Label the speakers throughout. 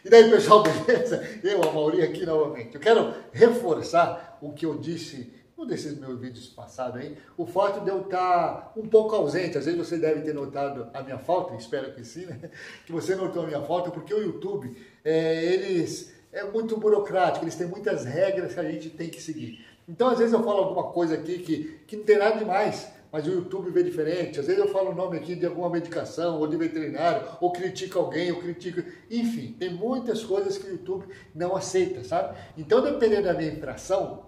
Speaker 1: E daí, pessoal, beleza? Eu, a Mauri, aqui novamente. Eu quero reforçar o que eu disse num desses meus vídeos passados aí, o fato de eu estar um pouco ausente. Às vezes você deve ter notado a minha falta, espero que sim, né? Que você notou a minha falta, porque o YouTube, eles é muito burocrático, eles têm muitas regras que a gente tem que seguir. Então, às vezes eu falo alguma coisa aqui que não tem nada demais, mas o YouTube vê diferente. Às vezes eu falo o nome aqui de alguma medicação, ou de veterinário, ou critico alguém, ou critico... Enfim, tem muitas coisas que o YouTube não aceita, sabe? Então, dependendo da minha infração,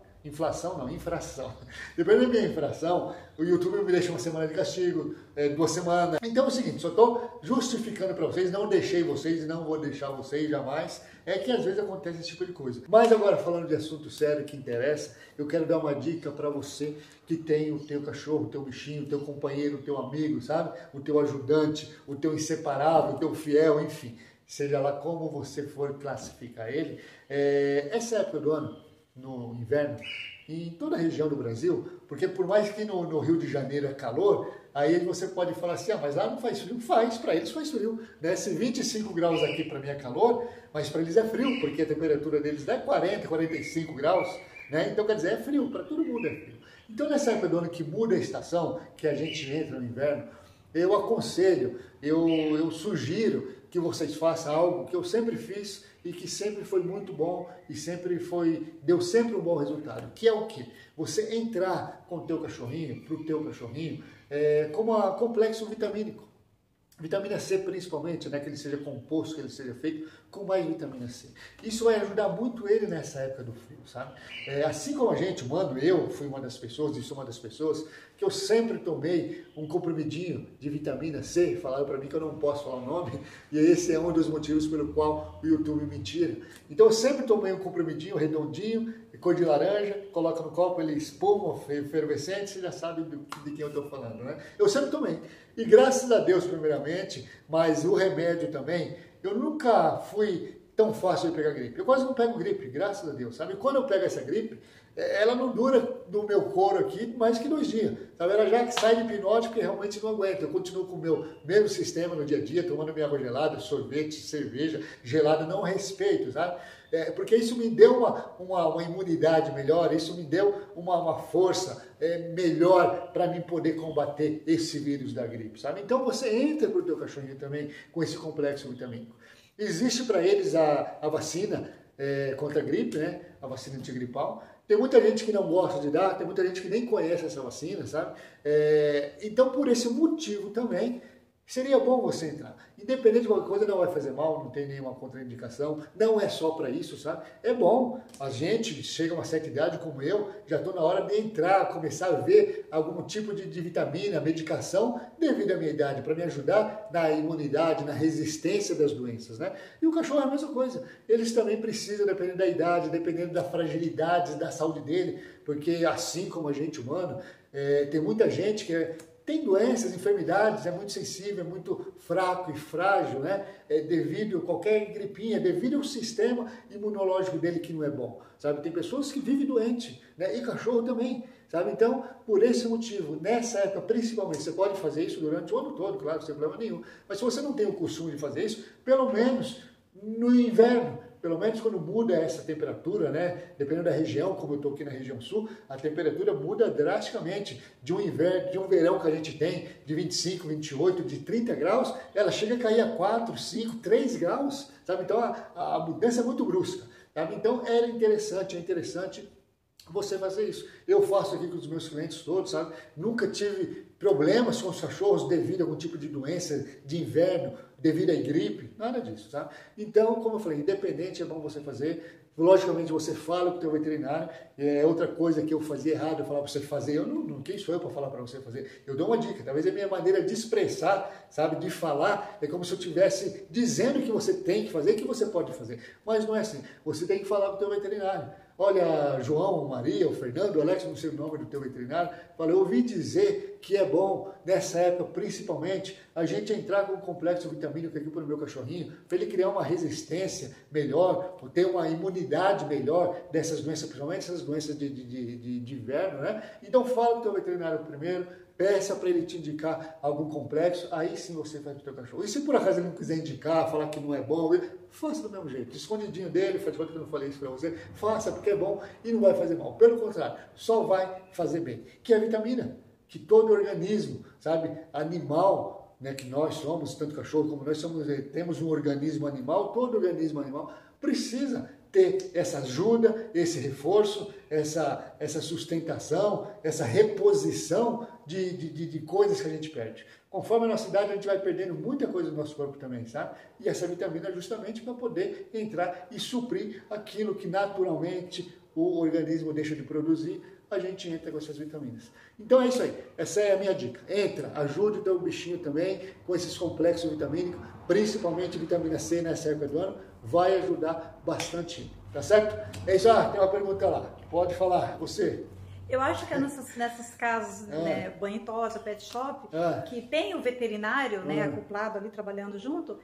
Speaker 1: dependendo da minha infração, o YouTube me deixa uma semana de castigo, 2 semanas. Então é o seguinte, só estou justificando para vocês, não deixei vocês e não vou deixar vocês jamais, é que às vezes acontece esse tipo de coisa. Mas agora, falando de assunto sério que interessa, eu quero dar uma dica para você que tem o teu cachorro, o teu bichinho, o teu companheiro, o teu amigo, sabe? O teu ajudante, o teu inseparável, o teu fiel, enfim. Seja lá como você for classificar ele, essa época do ano, no inverno, em toda a região do Brasil, porque por mais que no Rio de Janeiro é calor, aí você pode falar assim, mas lá não faz frio. Faz, para eles faz frio, né? Se 25 graus aqui para mim é calor, mas para eles é frio, porque a temperatura deles é 40, 45 graus, né? Então quer dizer, é frio, para todo mundo é frio. Então nessa época do ano que muda a estação, que a gente entra no inverno, eu aconselho, eu sugiro que vocês façam algo que eu sempre fiz e que sempre foi muito bom e deu sempre um bom resultado, que é o quê? Você entrar com o teu cachorrinho, para o teu cachorrinho, como a complexo vitamínico. Vitamina C principalmente, né, que ele seja composto, que ele seja feito com mais vitamina C. Isso vai ajudar muito ele nessa época do frio, sabe? Assim como a gente, humano, eu fui uma das pessoas, e sou uma das pessoas, que eu sempre tomei um comprimidinho de vitamina C, falaram para mim que eu não posso falar o nome, e esse é um dos motivos pelo qual o YouTube me tira. Então eu sempre tomei um comprimidinho redondinho, cor de laranja, coloca no copo, ele espuma, efervescente, você já sabe de quem eu estou falando, né? Eu sempre tomei. E graças a Deus, primeiramente, mas o remédio também, eu nunca fui tão fácil de pegar gripe. Eu quase não pego gripe, graças a Deus, sabe? Quando eu pego essa gripe, ela não dura do meu couro aqui mais que 2 dias, sabe? Ela já sai de hipnótico e realmente não aguenta. Eu continuo com o meu mesmo sistema no dia a dia, tomando minha água gelada, sorvete, cerveja gelada, não respeito, sabe? Porque isso me deu uma imunidade melhor, isso me deu uma força melhor para mim poder combater esse vírus da gripe, sabe? Então você entra para o teu cachorrinho também com esse complexo vitamínico. Existe para eles a vacina contra a gripe, né? A vacina antigripal. Tem muita gente que não gosta de dar, tem muita gente que nem conhece essa vacina, sabe? Então por esse motivo também, seria bom você entrar. Independente de qualquer coisa, não vai fazer mal, não tem nenhuma contraindicação, não é só para isso, sabe? É bom, a gente chega a uma certa idade como eu, já estou na hora de entrar, começar a ver algum tipo de vitamina, medicação, devido à minha idade, para me ajudar na imunidade, na resistência das doenças, né? E o cachorro é a mesma coisa, eles também precisam, dependendo da idade, dependendo da fragilidade, da saúde dele, porque assim como a gente humano, tem muita gente que tem doenças, enfermidades, é muito sensível, é muito fraco e frágil, né? Devido a qualquer gripinha, devido ao sistema imunológico dele que não é bom, sabe? Tem pessoas que vivem doente, né? E cachorro também, sabe? Então, por esse motivo, nessa época principalmente, você pode fazer isso durante o ano todo, claro, sem problema nenhum. Mas se você não tem o costume de fazer isso, pelo menos no inverno, pelo menos quando muda essa temperatura, né? Dependendo da região, como eu estou aqui na região sul, a temperatura muda drasticamente. De um inverno, de um verão que a gente tem de 25, 28, de 30 graus, ela chega a cair a 4, 5, 3 graus, sabe? Então a mudança é muito brusca, sabe? Então é interessante você fazer isso. Eu faço aqui com os meus clientes todos, sabe? Nunca tive problemas com os cachorros devido a algum tipo de doença de inverno, devido à gripe, nada disso, tá? Então, como eu falei, independente é bom você fazer. Logicamente você fala com o teu veterinário, outra coisa que eu fazia errado, eu falava para você fazer, quem sou eu para falar para você fazer? Eu dou uma dica, talvez a minha maneira de expressar, sabe, de falar, é como se eu estivesse dizendo que você tem que fazer, que você pode fazer, mas não é assim, você tem que falar com o teu veterinário. Olha, João, Maria, o Fernando, o Alex, não sei o nome do teu veterinário, fala, eu ouvi dizer que é bom, nessa época principalmente, a gente entrar com um complexo vitamínico aqui para o meu cachorrinho, para ele criar uma resistência melhor, ter uma imunidade melhor dessas doenças, principalmente essas doenças de inverno, né? Então fala com o teu veterinário primeiro, peça para ele te indicar algum complexo, aí sim você faz para o teu cachorro. E se por acaso ele não quiser indicar, falar que não é bom, faça do mesmo jeito, escondidinho dele, faz de conta que eu não falei isso para você, faça porque é bom e não vai fazer mal. Pelo contrário, só vai fazer bem. Que é a vitamina, que todo organismo, sabe, animal, né, que nós somos, tanto cachorro como nós somos, temos um organismo animal, todo organismo animal precisa ter essa ajuda, esse reforço, essa sustentação, essa reposição de coisas que a gente perde. Conforme a nossa idade, a gente vai perdendo muita coisa do nosso corpo também, sabe? E essa vitamina é justamente para poder entrar e suprir aquilo que naturalmente o organismo deixa de produzir, a gente entra com essas vitaminas. Então é isso aí, essa é a minha dica. Entra, ajude o teu bichinho também com esses complexos vitamínicos, principalmente vitamina C nessa época do ano, vai ajudar bastante, tá certo? É isso, tem uma pergunta lá, pode falar, você.
Speaker 2: Eu acho que é nessas casas, né, banho e tosa, pet shop, que tem o veterinário, né, acoplado ali, trabalhando junto,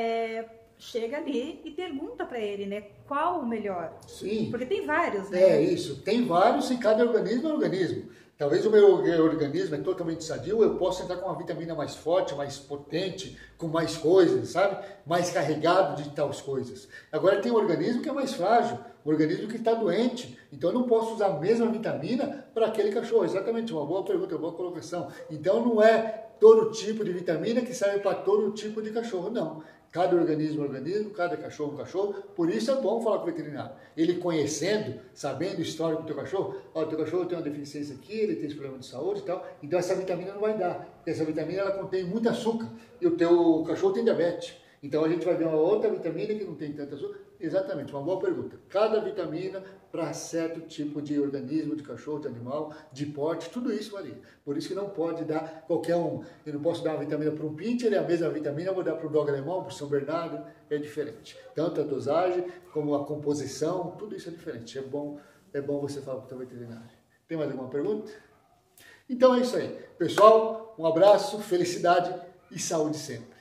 Speaker 2: chega ali e pergunta para ele, né, qual o melhor.
Speaker 1: Sim.
Speaker 2: Porque tem vários, né?
Speaker 1: É isso, tem vários e cada organismo é um organismo. Talvez o meu organismo é totalmente sadio, eu posso entrar com uma vitamina mais forte, mais potente, com mais coisas, sabe? Mais carregado de tais coisas. Agora tem um organismo que é mais frágil, um organismo que está doente. Então eu não posso usar a mesma vitamina para aquele cachorro. Exatamente, uma boa pergunta, uma boa colocação. Então não é todo tipo de vitamina que serve para todo tipo de cachorro, não. Cada organismo é um organismo, cada cachorro é um cachorro, por isso é bom falar com o veterinário. Ele conhecendo, sabendo o histórico do teu cachorro, o teu cachorro tem uma deficiência aqui, ele tem esse problema de saúde e tal, então essa vitamina não vai dar, porque essa vitamina ela contém muito açúcar, e o teu cachorro tem diabetes. Então a gente vai ver uma outra vitamina que não tem tanto açúcar. Exatamente, uma boa pergunta. Cada vitamina para certo tipo de organismo, de cachorro, de animal, de porte, tudo isso varia. Por isso que não pode dar qualquer um. Eu não posso dar uma vitamina para um pincher, é a mesma vitamina, eu vou dar para o dog alemão, para o São Bernardo, é diferente. Tanto a dosagem como a composição, tudo isso é diferente. É bom você falar com o teu veterinário. Tem mais alguma pergunta? Então é isso aí. Pessoal, um abraço, felicidade e saúde sempre.